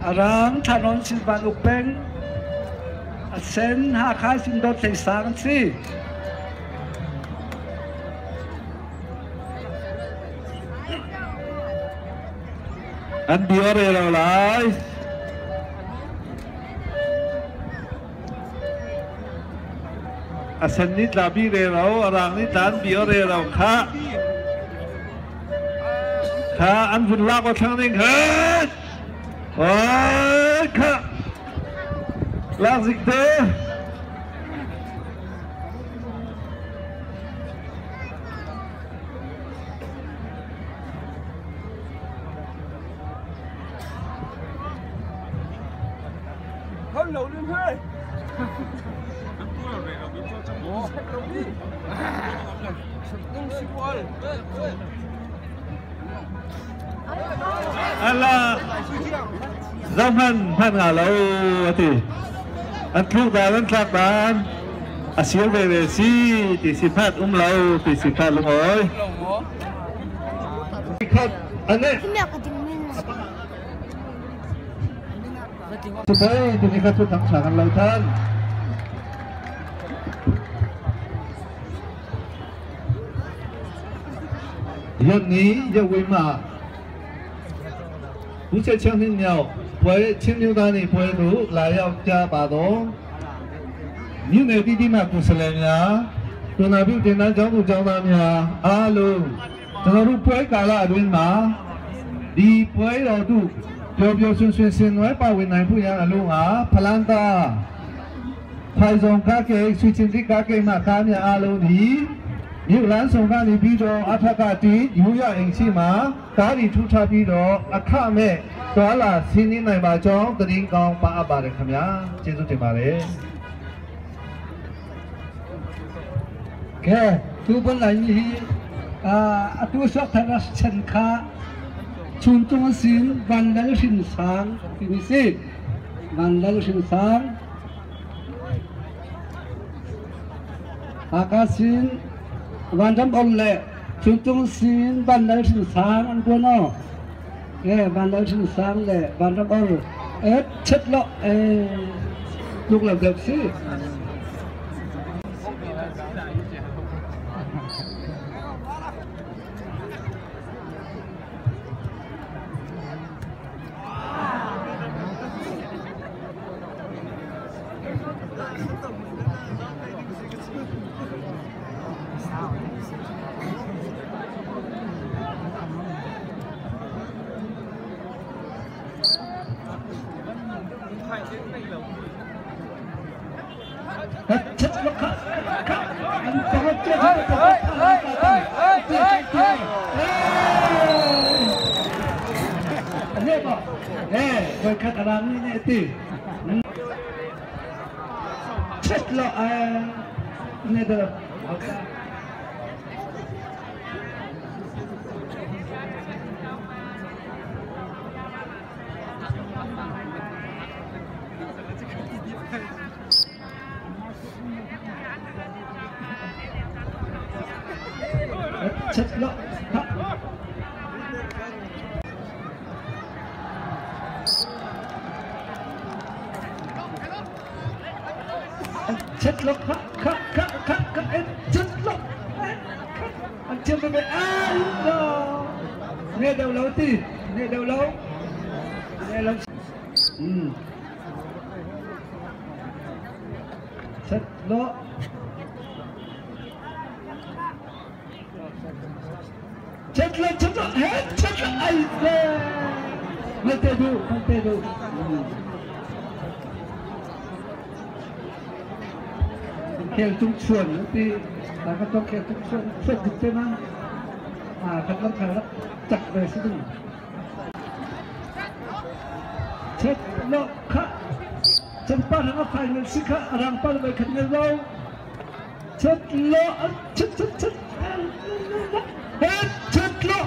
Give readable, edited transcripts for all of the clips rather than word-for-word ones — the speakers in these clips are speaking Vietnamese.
Arang Thanon Silvan Upeng Sen Hakai Sindot Teisang Si Anh Biore rồi lại Sen nít là bi re rồi Arang nít là anh Biore rồi khá khá anh vun lạc vào thang ninh hết ôi khá lạc dịch thế không nấu lên thôi Allah zaman pan ngalau ati antluk dalan tlakban asil bebe si ti sifat lau ti sifat lungoy ikat ane supaya ti ikat tu tang sangan lautan yang ni ya wema不是青青鸟，喂，青牛蛋你喂đủ lại要加把đồ，你那弟弟嘛不是来呀？我那边简单讲不讲那呀？啊喽，这个路不会改了对吗？你不会了都，标标准准先来把为难不一样的路啊，พลันตา快送卡给，水晶的卡给嘛，卡面啊喽你。nhiều lần xong ra thì bây giờ ở thác cả tí nhiều nhà anh chị mà cả đi thu thập bây giờ ở khám mẹ đó là xin những này bà cho tự nhiên con bà để khám nhá chế độ bà đấy cái tu bên này như tu sắc thành là chân khá chun tung xin văn đại sinh sáng thì mình xin văn đại sinh sáng xinวันจำองเลยชุดจงศิลป์วันได้ถึงสามอันตัวน้อวันได้ถึงสามเลยวันจำองเช็ดละลูกหลับเด็กสิchết lắm chết lắm anh chưa về nghe đầu lâu tí nghe đầu lâu chết lắm hết chết lắm ai vềไม่เตะดูเขียนทุกส่วนที่แต่ก็ต้องเขียนทุกส่วนถึงใช่ไหมกำลังถ่ายแล้วจัดเลยสิทุกเช็ดโลกค่ะฉันป้าทางฝ่ายเงินสิค่ะรังป้าเลยขัดเงินเราเช็ดโลกเช็ดเช็ดโลก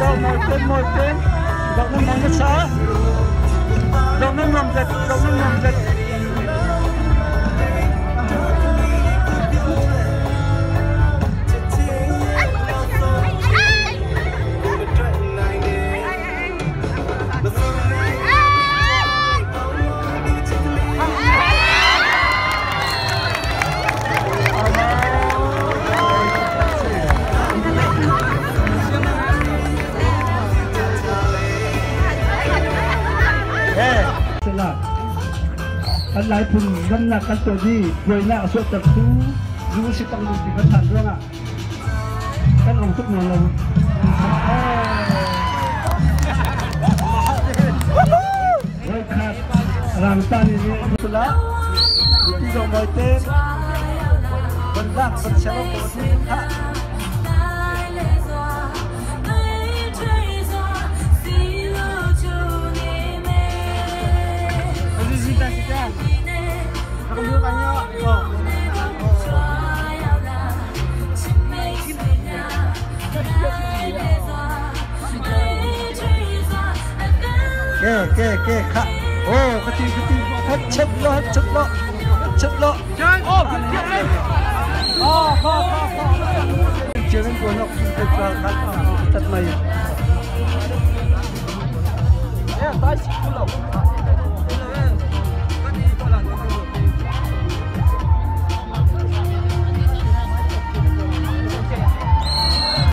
mồi tên đậu nó mong nó xá đậu nó mong giậtอันหลายพุ่งน้ำหนักกันตัวนี้รวยหน้าสวดตะคูรู้สิต้องดูสิกระถางด้วยอ่ะกันเอาทุกอย่างเลยไว้ขาดรังตานี่สุดละดูที่ดงใบเต้บนรักบนเชลล์บนที่ท่าเก้ค่ะโอ้กระตีฮัดชับล้อโอ้ขึ้นเลยพอเชื่อเรื่องตัวนกเป็นปลาคัดตัดใหม่ตายสิคุณหรอ